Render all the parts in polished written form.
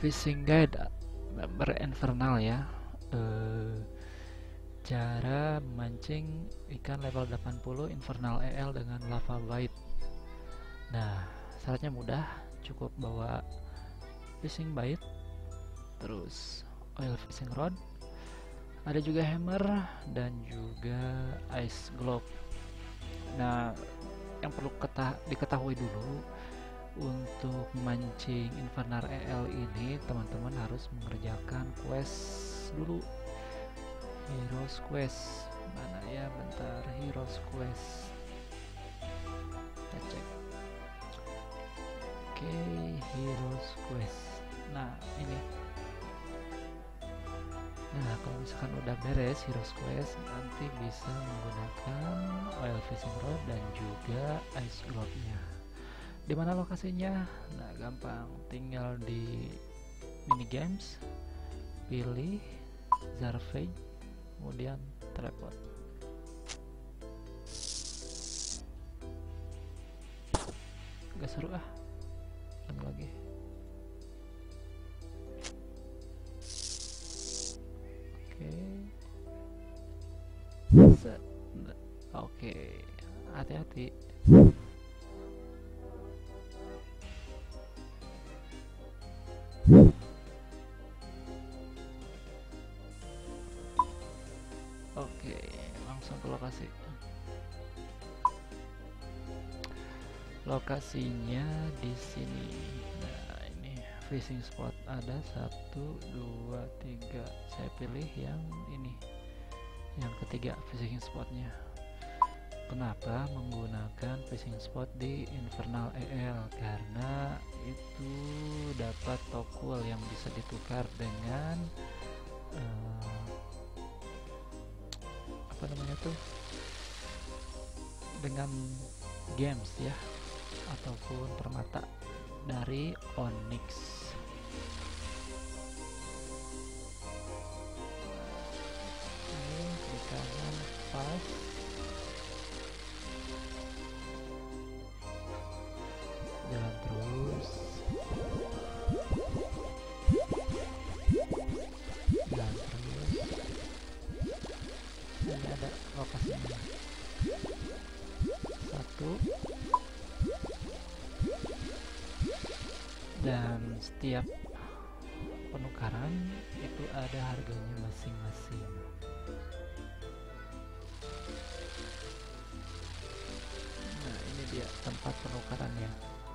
Fishing guide member infernal ya. Cara memancing ikan level 80 infernal EL dengan lava bite. Nah, syaratnya mudah, cukup bawa fishing bite, terus oil fishing rod, ada juga hammer dan juga ice globe. Nah, yang perlu diketahui dulu untuk mancing infernal EL ini, teman-teman harus mengerjakan quest dulu. Heroes quest mana ya, bentar. Heroes quest kita cek. Oke, Heroes quest. Nah ini, nah kalau misalkan udah beres Heroes quest, nanti bisa menggunakan oil fishing rod dan juga ice globe nya. Dimana lokasinya? Nah gampang, tinggal di mini games, pilih Zarvage, kemudian tripod. Gak seru ah, lagi. Oke, hati-hati. Oke, langsung ke lokasi. Lokasinya di sini. Nah, ini fishing spot ada 1, 2, 3. Saya pilih yang ini. Yang ketiga fishing spotnya. Kenapa menggunakan fishing spot di infernal EL? Karena itu dapat tokul yang bisa ditukar dengan apa namanya tuh, dengan games ya, ataupun permata dari Onyx. Ini di kanan pas, jalan terus, jalan terus. Ini ada lokasinya. 1, dan setiap penukaran itu ada harganya masing-masing. Nah ini dia tempat penukarannya,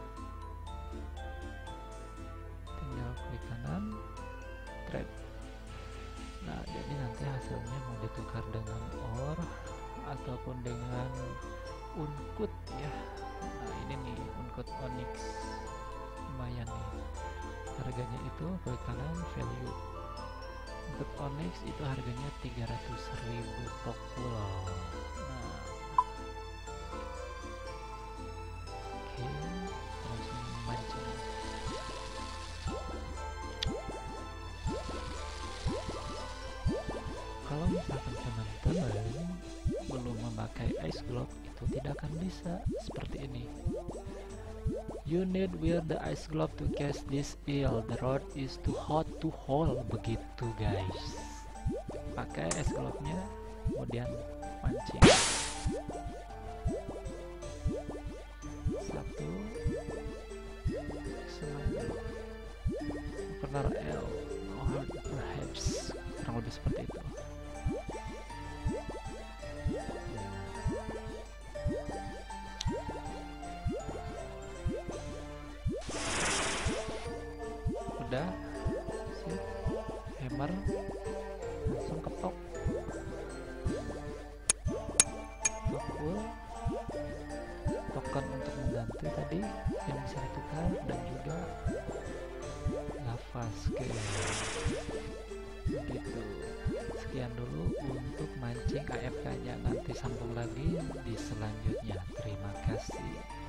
tinggal klik kanan, trade. Nah jadi nanti hasilnya mau ditukar dengan ore ataupun dengan unkut ya. Nah ini nih unkut Onyx, lumayan nih harganya. Itu klik kanan, value unkut Onyx itu harganya 300.000 tokul. Nah oke, langsung mancing. Kalau misalkan teman-teman belum memakai ice globe, itu tidak akan bisa seperti ini. You need wear the ice globe to catch this eel. The rod is too hot to hold. Begitu guys. Pakai ice globe nya, kemudian mancing. 1 semuanya. Infernal EL, or perhaps, kurang lebih seperti itu. Udah sip, hammer langsung ketok, tokul, token untuk mengganti tadi yang bisa ditukar, dan juga lava scale. Begitu. Sekian dulu untuk mancing AFK nya, nanti sambung lagi di selanjutnya. Terima kasih.